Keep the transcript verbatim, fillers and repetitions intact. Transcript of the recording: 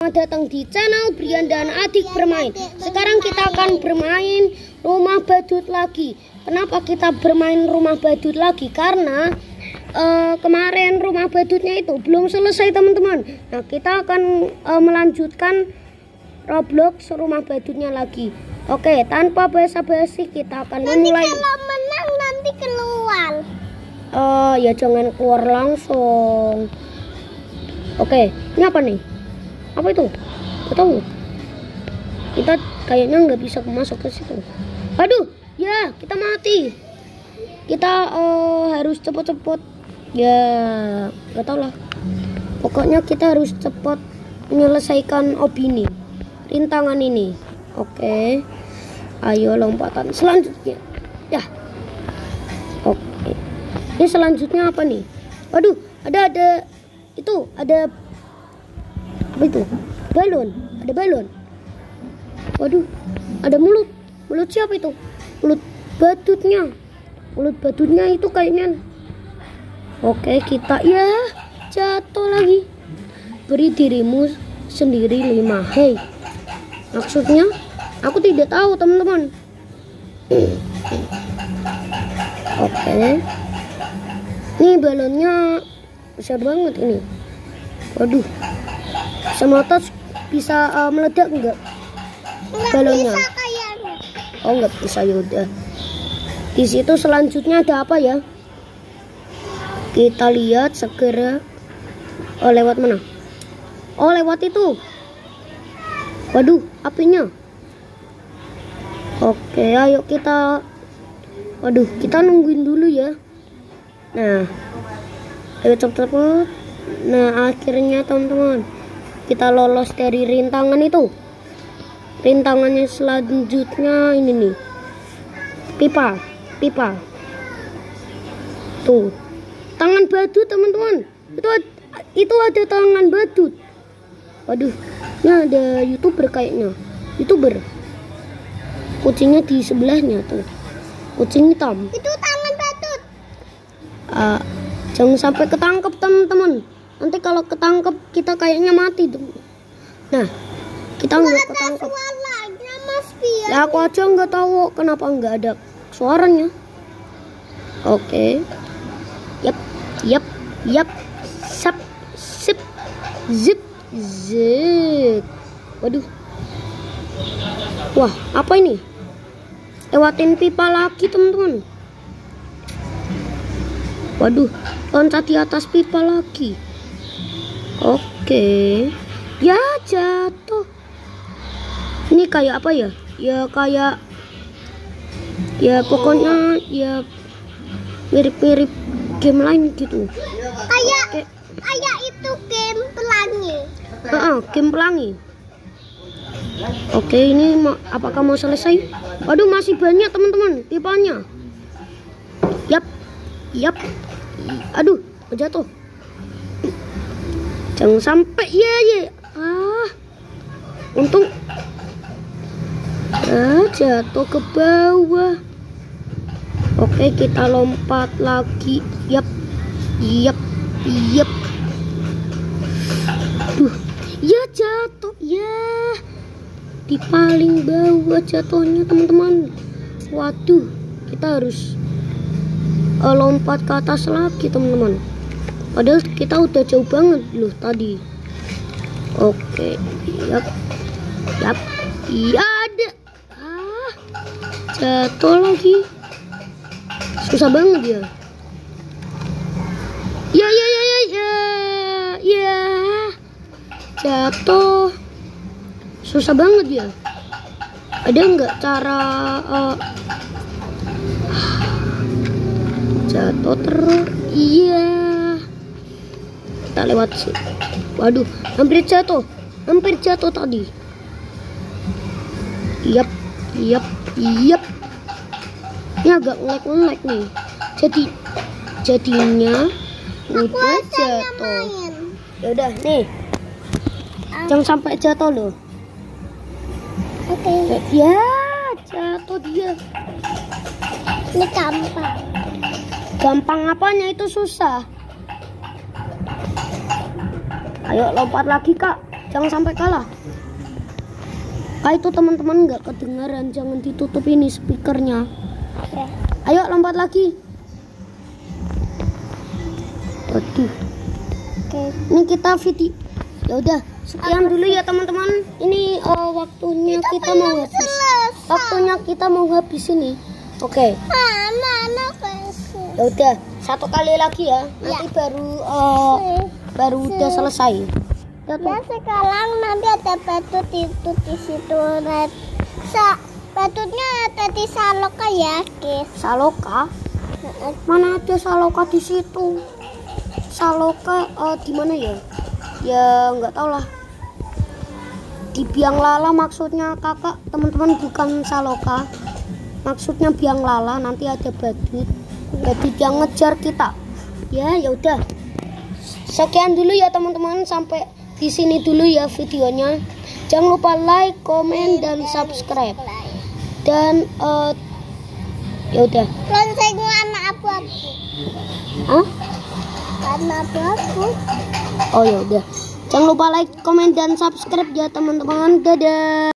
Selamat datang di channel Brian dan Adik bermain. Sekarang kita akan bermain rumah badut lagi. Kenapa kita bermain rumah badut lagi? Karena uh, kemarin rumah badutnya itu belum selesai, teman-teman. Nah, kita akan uh, melanjutkan Roblox rumah badutnya lagi. Oke, tanpa basa-basi kita akan nanti memulai. Kalau menang nanti keluar. Uh, ya jangan keluar langsung. Oke, ini apa nih? Apa itu? Gak tahu. Kita kayaknya nggak bisa masuk ke situ. Aduh, ya kita mati. Kita uh, harus cepet-cepet. Ya, gak tau lah. Pokoknya kita harus cepat menyelesaikan ob ini, rintangan ini. Oke, ayo lompatan selanjutnya. Ya. Oke. Ini selanjutnya apa nih? Aduh, ada ada itu ada apa itu? Balon, ada balon. Waduh, ada mulut. Mulut siapa itu? Mulut badutnya. Mulut badutnya itu kayaknya. Oke, kita ya jatuh lagi. Beri dirimu sendiri lima. Hei, maksudnya aku tidak tahu, teman-teman. Oke, ini balonnya besar banget ini. Waduh, semata bisa uh, meledak enggak? Nggak Balonnya bisa kayaknya. Oh, nggak bisa, yaudah. Di situ selanjutnya ada apa ya? Kita lihat segera. Oh, lewat mana? Oh, lewat itu. Waduh, apinya. Oke, ayo kita. Waduh, kita nungguin dulu ya. Nah, ayo cepet-cepet. Nah, akhirnya teman-teman kita lolos dari rintangan itu. Rintangannya selanjutnya ini nih, pipa, pipa. Tuh, tangan badut, teman-teman. Itu itu ada tangan badut. Waduh, ini ada YouTuber kayaknya. YouTuber. Kucingnya di sebelahnya tuh. Kucing hitam. Itu tangan badut. Uh, jangan sampai ketangkep, teman-teman. Nanti kalau ketangkep kita kayaknya mati tuh. Nah, kita nggak ketangkep. Suaranya Mas Pian. Ya aku aja nggak tahu kenapa nggak ada suaranya. Oke. Yap, yap, yap. Sap, sip, zip, zip. Waduh. Wah, apa ini? Lewatin pipa lagi, teman-teman. Waduh, loncat di atas pipa lagi. Oke. Ya, jatuh. Ini kayak apa ya? Ya kayak, ya pokoknya ya mirip-mirip game lain gitu. Kayak Oke. kayak itu game pelangi. Uh -uh, game pelangi. Oke, ini ma apakah mau selesai? Waduh, masih banyak, teman-teman, pipanya. Yap, yap. Aduh, jatuh. Jangan sampai ya ya. Ah, untung. Ah, jatuh ke bawah. Oke, kita lompat lagi. Yap, yap, yap. Duh, ya jatuh ya. Di paling bawah jatuhnya, teman-teman. Waduh, kita harus uh, lompat ke atas lagi, teman-teman. Padahal kita udah jauh banget loh tadi. Oke, yap, yap, iya ada. Ah, jatuh lagi. Susah banget ya. Ya, ya, ya, ya, ya, ya. Jatuh. Susah banget ya. Ada nggak cara uh, jatuh terus? Iya. Kita lewat sih. Waduh, hampir jatuh. Hampir jatuh tadi. Yap, yap, yap. Ini agak ngelek-ngelek nih. Jadi jadinya udah jatuh. Ya udah nih. Jangan sampai jatuh loh. Oke. Ya, jatuh dia. Ini gampang. Gampang apanya, itu susah. Ayo lompat lagi, Kak. jangan sampai kalah. Ah, itu teman-teman nggak kedengaran, jangan ditutup ini speakernya. Oke. Ayo lompat lagi. Aduh. Oke. Ini kita video. Ya udah, sekian dulu ya teman-teman. Ini uh, waktunya kita mau habis. Selesai. Waktunya kita mau habis ini. Oke. Ah, mana kasih? Ya udah, satu kali lagi ya. Nanti Ya. baru uh, baru udah selesai. Ya, tuh. Ya sekarang nanti ada batut itu di situ. Nah, sa batutnya ada di Saloka ya, guys. Saloka? Mana ada Saloka di situ? Saloka uh, di mana ya? Ya nggak tahu lah. Di Biang Lala maksudnya kakak, teman-teman, bukan Saloka. Maksudnya Biang Lala, nanti ada badut. Badut yang ngejar kita. Ya, ya udah. Sekian dulu ya teman-teman, sampai di sini dulu ya videonya. Jangan lupa like, komen, dan subscribe. Dan uh, ya udah. Lonceng warna abu-abu. Hah? Warna abu-abu. Oh ya udah. Jangan lupa like, komen, dan subscribe ya teman-teman. Dadah.